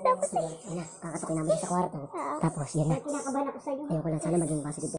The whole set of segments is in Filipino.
Tapos ayun na, kakasukin namin sa kwarto. Tapos yan na. Kinakabahan ako sa'yo. Ayoko lang, sana maging positive.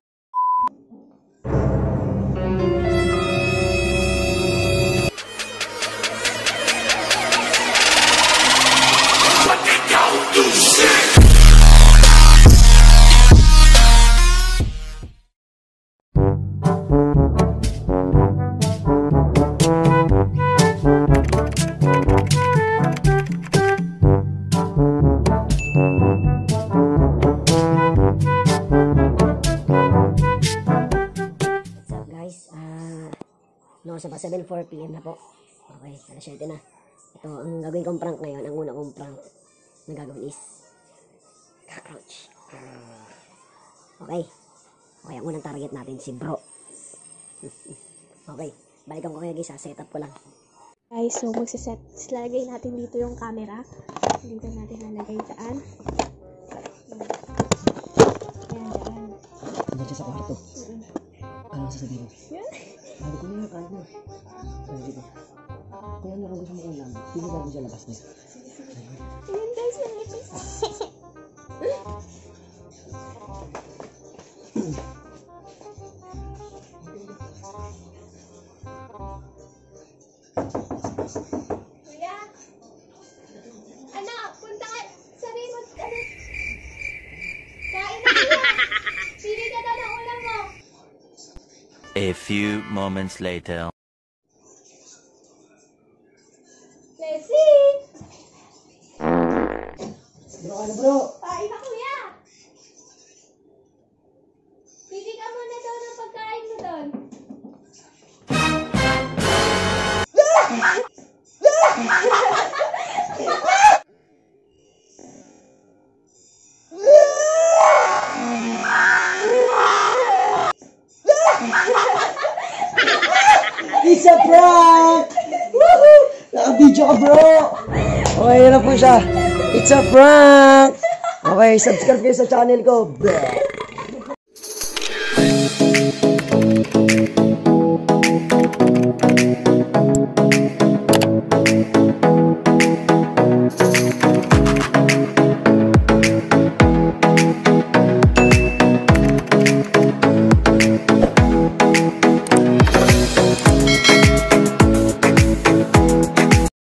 So, 7:04 PM na po. Okay, alas 7 na. Ito, ang gagawin kong prank ngayon, ang una kong prank na gagawin is Cockroach. Okay. Okay, ang unang target natin si bro. Okay, balikan ko kayo guys, set up ko lang. Guys, so magsiset. Lalagay natin dito yung camera. Dito natin lalagay dyan. Ayan, dyan. Diyan siya sa kwarto. Ano sasabihin? Yan. Sabi ko na, kahit na. Sabi dito. Kung ano lang gusto mo ulam, hindi ka siya labas niya. Ayan guys, nalipis. Kuya! Anak, punta ka sa remote. Kain na kuya! Pili ka daw ng ulam mo! A few moments later. Leslie! Bro, ano bro? Kain na kuya! Pili ka muna daw ng pagkain mo doon. It's a prank! Woohoo! Naka-video ka bro! Okay, yan na po siya. It's a prank! Okay, subscribe kayo sa channel ko.